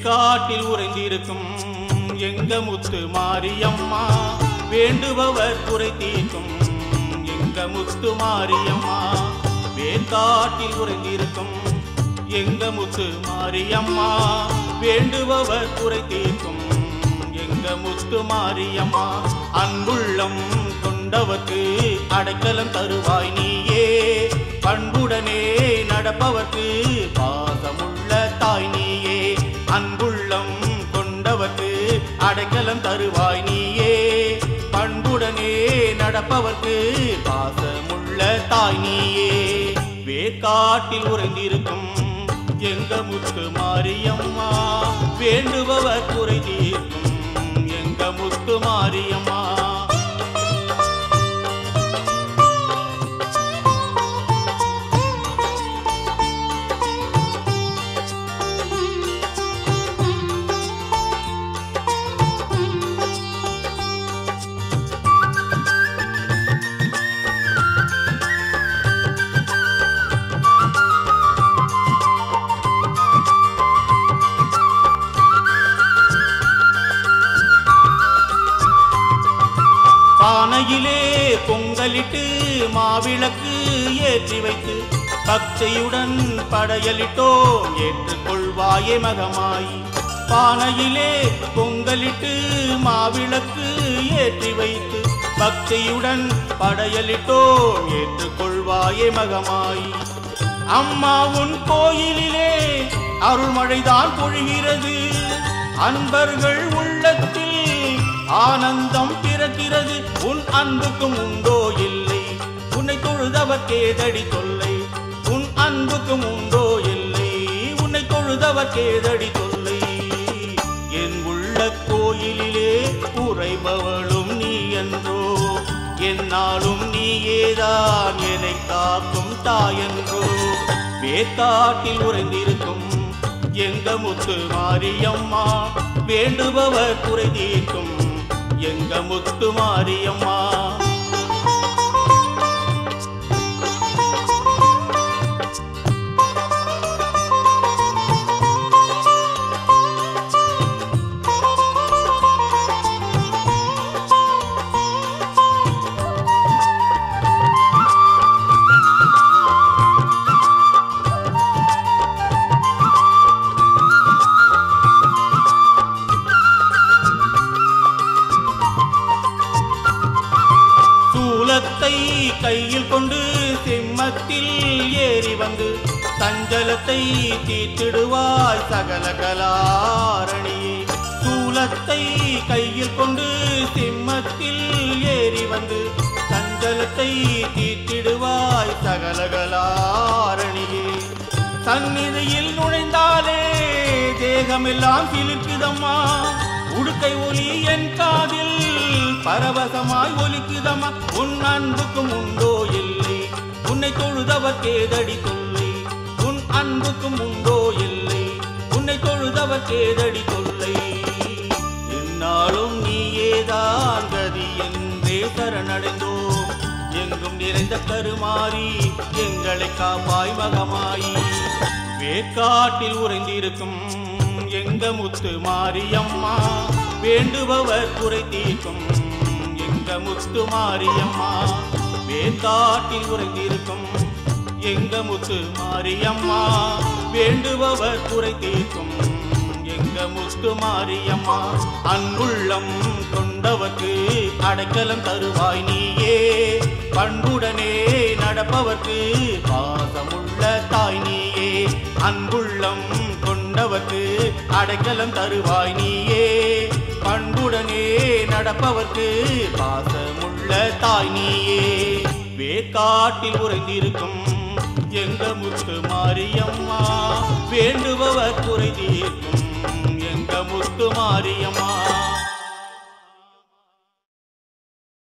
வேக்காட்டில் உறைந்திருக்கும் எங்க முத்து மாரியம்மா வேண்டுபவர் குறை தீர்க்கும் எங்க முத்து மாரியம்மா வேக்காட்டில் உறைந்திருக்கும் எங்க முத்து மாரியம்மா வேண்டுபவர் குறை தீர்க்கும் எங்க முத்து மாரியம்மா அன்புள்ளம் கொண்டவர்க்கு அடைக்கலம் தருவாய் நீயே பண்புடனே நடப்பவர்க்கு பாசமுள்ள தாய் நீயே அன்புள்ளம் கொண்டவர்க்கு அடைக்கலம் தருவாய் நீயே பண்புடனே நடப்பவர்க்கு பாசமுள்ள தாய் நீயே வேக்காட்டில் உறைந்திருக்கும் எங்க முத்து மாரியம்மா வேண்டுபவர் குறை தீர்க்கும் எங்க முத்து மாரியம்மா பானையிலே பொங்கலிட்டு மாவிளக்கு ஏற்றி வைத்து பக்தியுடன் படையலிட்டோம் ஏற்றுக்கொள்வாயே மகமாய் பானையிலே பொங்கலிட்டு மாவிளக்கு ஏற்றி வைத்து பக்தியுடன் படையலிட்டோம் ஏற்றுக்கொள்வாயே மகமாய் அம்மா உன் கோயிலிலே அருள்மழைதான் பொழிகிறது அன்பர்கள் உள்ளத்தில் ஆனந்தம் பிறக்கிறது உன் அன்புக்கும் உண்டோ இல்லை உன்னை தொழுதவர் கேதடி தொல்லை உன் அன்புக்கும் உண்டோ இல்லை உன்னை தொழுதவர் கேதடி தொல்லை என் உள்ள கோயிலிலே உறைபவளும் நீ என்றோ என்னாலும் நீயேதான் என்னை காக்கும் தாயென்றோ வேக்காட்டில் உறைந்திருக்கும் எங்க முத்து மாரியம்மா வேண்டுபவர் குறை தீர்க்கும் எங்க முத்து மாரியம்மா கையில் கொண்டு சிம்மத்தில் ஏறி வந்து சஞ்சலத்தை தீர்த்திடுவாய் சகல கலாரணியே சூலத்தை கையில் கொண்டு சிம்மத்தில் ஏறி வந்து சஞ்சலத்தை தீர்த்திடுவாய் சகல கலாரணியே சந்நிதியில் நுழைந்தாலே தேகமெல்லாம் சிலிர்க்குதம்மா உடுக்கை ஒலி என் காதில் பரவசமாய் ஒலிக்குதம்மா உன் அன்புக்கும் உண்டோ இல்லை உன்னை தொழுதவர் கேதடி தொல்லை உன் அன்புக்கும் உண்டோ இல்லை உன்னை தொழுதவர் கேதடி தொல்லை என்னாலும் நீயேதான் கதி என்றே சரணடைந்தோம் எங்கும் நிறைந்த கருமாறி எங்களை காப்பாய் மகமாயி வேக்காட்டில் உறைந்திருக்கும் எங்க முத்து மாரியம்மா வேண்டுபவர் குறை தீர்க்கும் எங்க முத்து மாரியம்மா வேக்காட்டில் உறைந்திருக்கும் எங்க முத்து மாரியம்மா வேண்டுபவர் குறை தீர்க்கும் எங்க முத்து மாரியம்மா அன்புள்ளம் கொண்டவர்க்கு அடைக்கலம் தருவாய் நீயே பண்புடனே நடப்பவர்க்கு பாசமுள்ள தாய் நீயே அன்புள்ளம் கொண்டவர்க்கு அடைக்கலம் தருவாய் நீயே பண்புடனே நடப்பவர்க்கு பாசமுள்ள தாய் நீயே வேக்காட்டில் உறைந்திருக்கும் எங்க முத்து மாரியம்மா வேண்டுபவர் குறை தீர்க்கும் எங்க முத்து மாரியம்மா